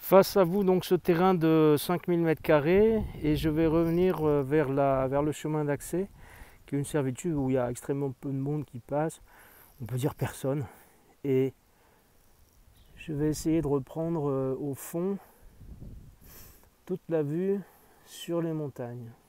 Face à vous, donc ce terrain de 5000 m² et je vais revenir vers le chemin d'accès, qui est une servitude où il y a extrêmement peu de monde qui passe, on peut dire personne. Et je vais essayer de reprendre au fond toute la vue sur les montagnes.